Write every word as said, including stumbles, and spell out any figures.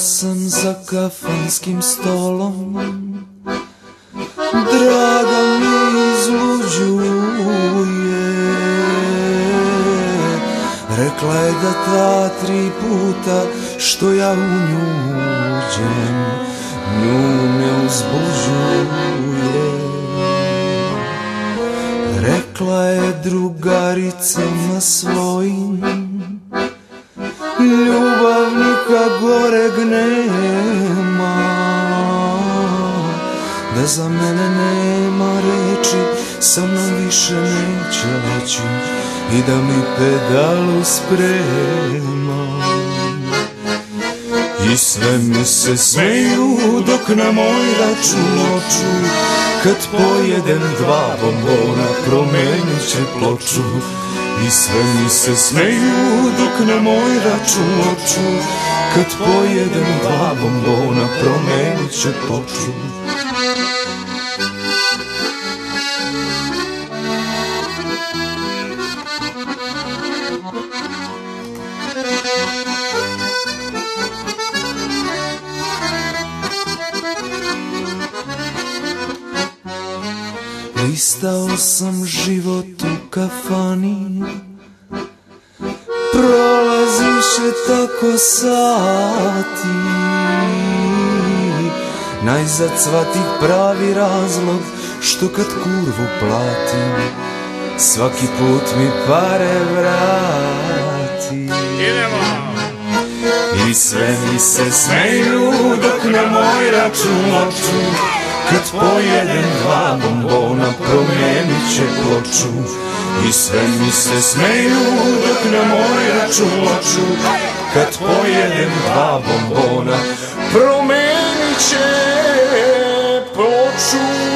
sam za kafanskim stolom, draga mi izluđuje. Rekla je da ta tri puta što ja u nju uđem, nju ne uzbuđuje. Rekla je drugaricama svojim, ljubavnika goreg nema, da za mene nema reči, sa mnom više neće leći i da mi pedalu sprema. I sve mi se smeju dok na moj račun oču, kad pojedem dva bombona promenit će ploču. I sve mi se smeju dok na moj račun oču, kad pojedem dva bombona promenit će ploču. Listao sam život u kafani, prolaziše tako sati, najzad shvatih pravi razlog što kad kurvu platim, svaki put mi pare vrati. I sve mi se smeju dok na moj račun oču, kad pojedem dva bombona promenit će ploču. I sve mi se smeju dok na moj račun oču, kad pojedem dva bombona promenit će ploču.